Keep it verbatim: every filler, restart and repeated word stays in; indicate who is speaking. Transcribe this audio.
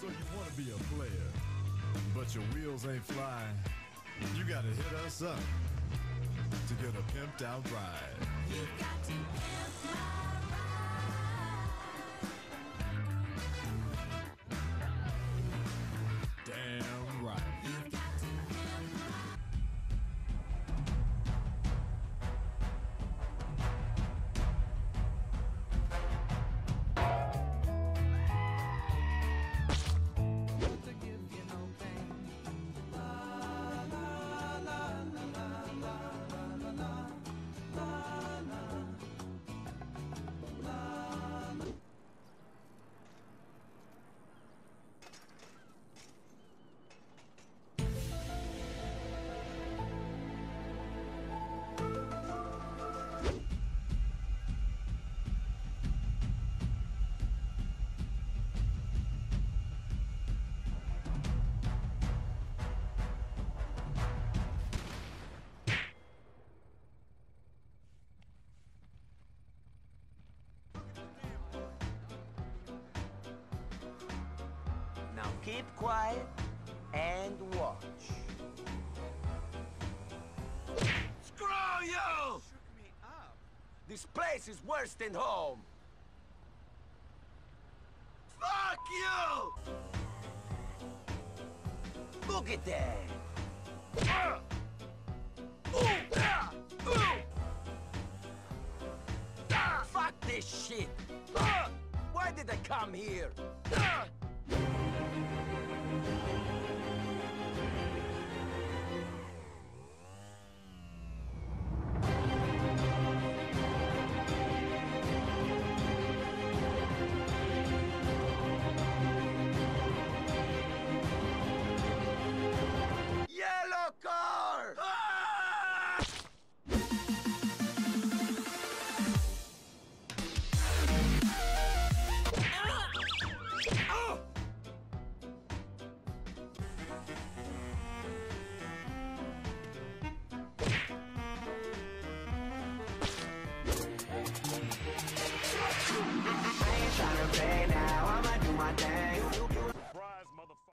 Speaker 1: So you want to be a player, but your wheels ain't flying. You gotta hit us up to get a pimped out ride.
Speaker 2: You've got to pimp my ride.
Speaker 1: Damn right.
Speaker 2: You've got to pimp my
Speaker 3: Now keep quiet and watch. Screw you!
Speaker 4: Shook me up.
Speaker 3: This place is worse than home. Fuck you! Look at that! Uh! Ooh! Ah! Ooh! Ah! Fuck this shit! Uh! Why did I come here? Uh!